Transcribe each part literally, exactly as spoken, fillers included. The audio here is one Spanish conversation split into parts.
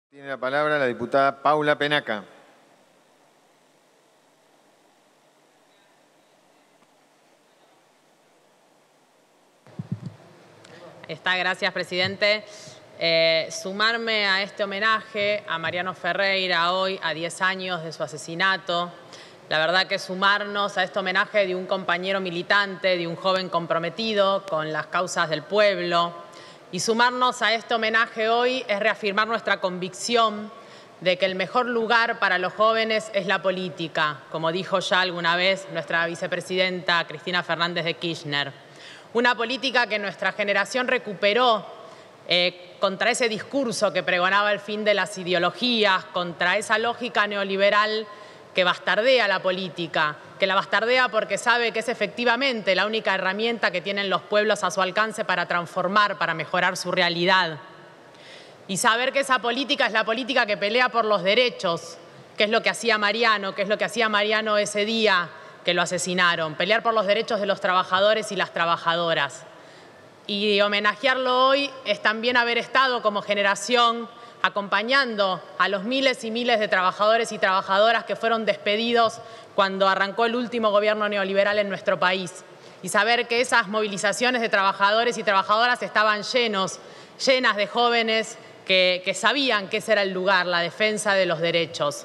Tiene la palabra la diputada Paula Penaca. Está, gracias, presidente. Eh, sumarme a este homenaje a Mariano Ferreira hoy, a diez años de su asesinato. La verdad que sumarnos a este homenaje de un compañero militante, de un joven comprometido con las causas del pueblo. Y sumarnos a este homenaje hoy es reafirmar nuestra convicción de que el mejor lugar para los jóvenes es la política, como dijo ya alguna vez nuestra vicepresidenta Cristina Fernández de Kirchner. Una política que nuestra generación recuperó eh, contra ese discurso que pregonaba el fin de las ideologías, contra esa lógica neoliberal que bastardea la política, que la bastardea porque sabe que es efectivamente la única herramienta que tienen los pueblos a su alcance para transformar, para mejorar su realidad. Y saber que esa política es la política que pelea por los derechos, que es lo que hacía Mariano, que es lo que hacía Mariano ese día que lo asesinaron, pelear por los derechos de los trabajadores y las trabajadoras. Y homenajearlo hoy es también haber estado como generación acompañando a los miles y miles de trabajadores y trabajadoras que fueron despedidos cuando arrancó el último gobierno neoliberal en nuestro país. Y saber que esas movilizaciones de trabajadores y trabajadoras estaban llenos, llenas de jóvenes que, que sabían que ese era el lugar, la defensa de los derechos.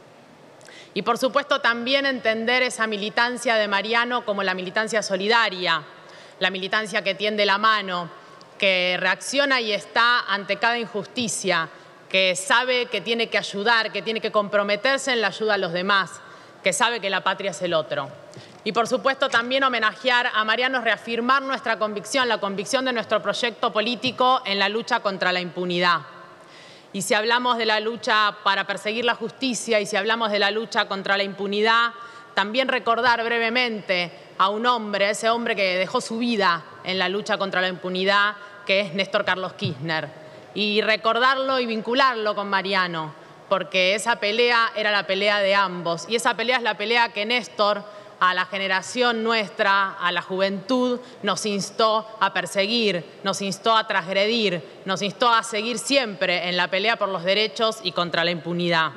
Y por supuesto también entender esa militancia de Mariano como la militancia solidaria, la militancia que tiende la mano, que reacciona y está ante cada injusticia, que sabe que tiene que ayudar, que tiene que comprometerse en la ayuda a los demás, que sabe que la patria es el otro. Y por supuesto también homenajear a Mariano es reafirmar nuestra convicción, la convicción de nuestro proyecto político en la lucha contra la impunidad. Y si hablamos de la lucha para perseguir la justicia y si hablamos de la lucha contra la impunidad, también recordar brevemente a un hombre, a ese hombre que dejó su vida en la lucha contra la impunidad, que es Néstor Carlos Kirchner. Y recordarlo y vincularlo con Mariano, porque esa pelea era la pelea de ambos. Y esa pelea es la pelea que Néstor, a la generación nuestra, a la juventud, nos instó a perseguir, nos instó a transgredir, nos instó a seguir siempre en la pelea por los derechos y contra la impunidad.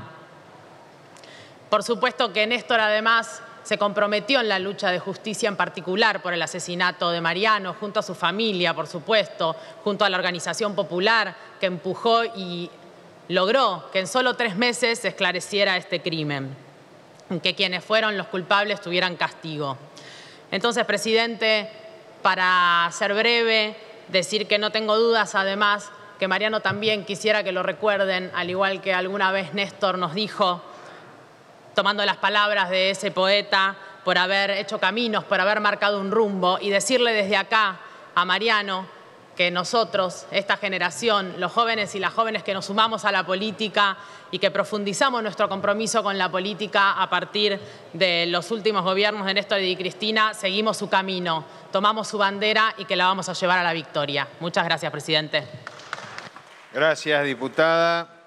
Por supuesto que Néstor además se comprometió en la lucha de justicia, en particular por el asesinato de Mariano, junto a su familia, por supuesto, junto a la organización popular que empujó y logró que en solo tres meses se esclareciera este crimen, que quienes fueron los culpables tuvieran castigo. Entonces, presidente, para ser breve, decir que no tengo dudas, además, que Mariano también quisiera que lo recuerden, al igual que alguna vez Néstor nos dijo, tomando las palabras de ese poeta, por haber hecho caminos, por haber marcado un rumbo, y decirle desde acá a Mariano que nosotros, esta generación, los jóvenes y las jóvenes que nos sumamos a la política y que profundizamos nuestro compromiso con la política a partir de los últimos gobiernos de Néstor y de Cristina, seguimos su camino, tomamos su bandera y que la vamos a llevar a la victoria. Muchas gracias, presidente. Gracias, diputada.